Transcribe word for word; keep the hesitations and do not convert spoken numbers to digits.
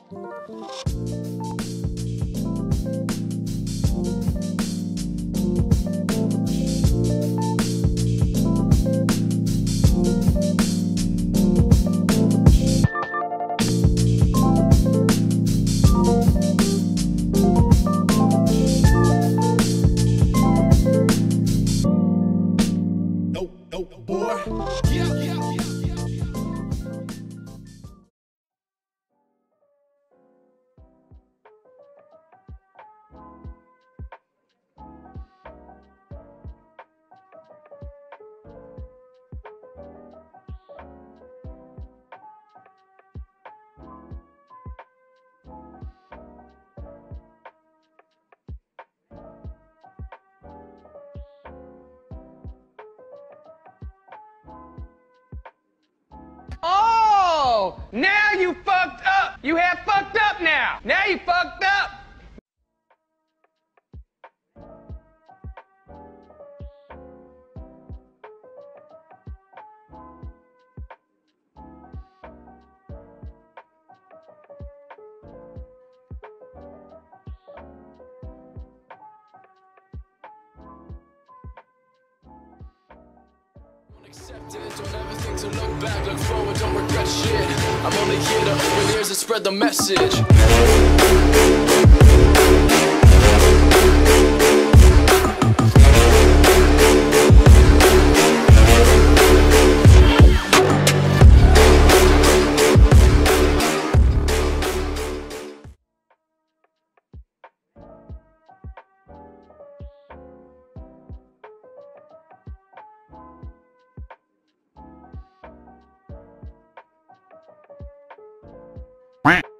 Oh, now you fucked up. You have fucked up now. Now you fucked up. Accept it, don't ever think to look back, look forward, don't regret shit. I'm only here to open ears and spread the message. Quack.